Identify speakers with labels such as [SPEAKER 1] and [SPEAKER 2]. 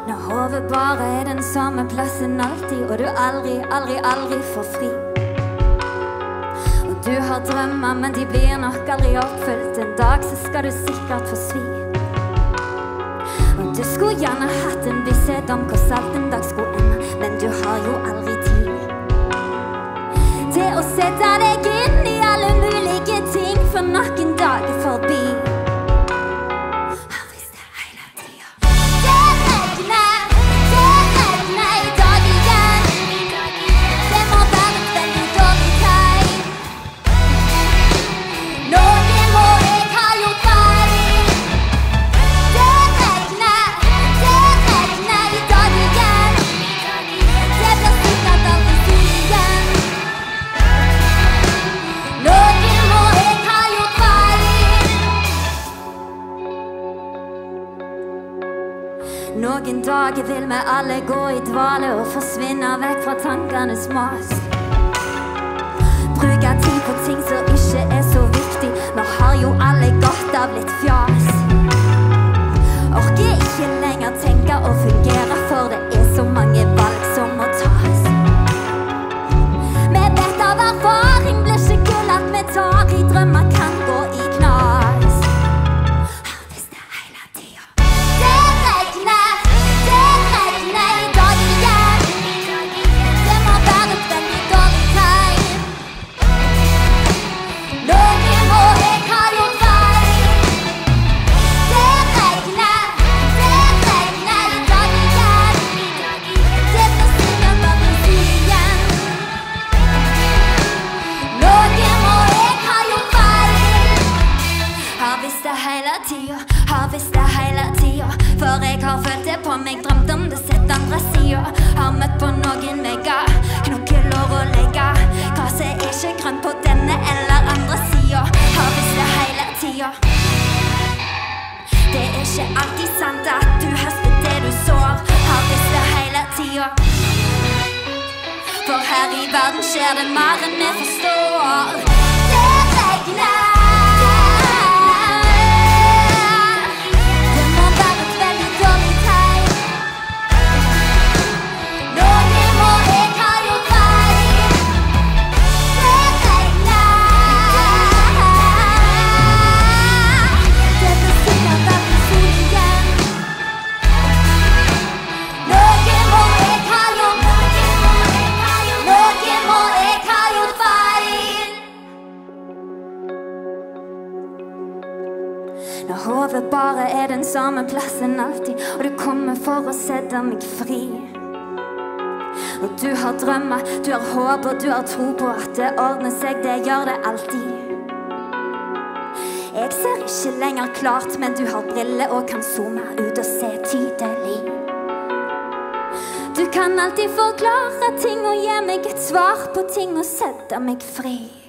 [SPEAKER 1] Når hodet bare er den samme plassen alltid, og du aldri, aldri, aldri får fri. Og du har drømmer, men de blir nok aldri oppfylt. En dag så skal du sikkert få svi. Og du skulle gjerne hatt en visshet om hvordan alt en dag skulle ende, men du har jo aldri tid til å sette deg inn i alle mulige ting, for noen dager forbi. Noen dager vil vi alle gå i dvale og forsvinne vekk fra tankenes mas. Bruke tid på ting som ikke er så viktig. Vi har jo alle godt av litt fjas. Orker ikke lenger tenke og fungere, for det er så mange valg som må tas. Vi vet av erfaring blir ikke gull at vi tar i drømmer kan gå i knas. Har visst det hele tida, for jeg har følt det på meg, drømt om det, sett andre sida. Har møtt på noen mega, knokkelår å legge. Gresset er ikke grønt på denne eller andre sida. Har visst det hele tida. Det er ikke alltid sant at du høster det du sår. Har visst det hele tida. For her i verden skjer det mer enn vi forstår. Det regner. Når hodet bare er den samme plassen alltid, og du kommer for å sette meg fri. Og du har drømmer, du har håp og du har tro på at det ordner seg, det gjør det alltid. Jeg ser ikke lenger klart, men du har briller og kan zoome ut og se tydelig. Du kan alltid forklare ting og gi meg et svar på ting og sette meg fri.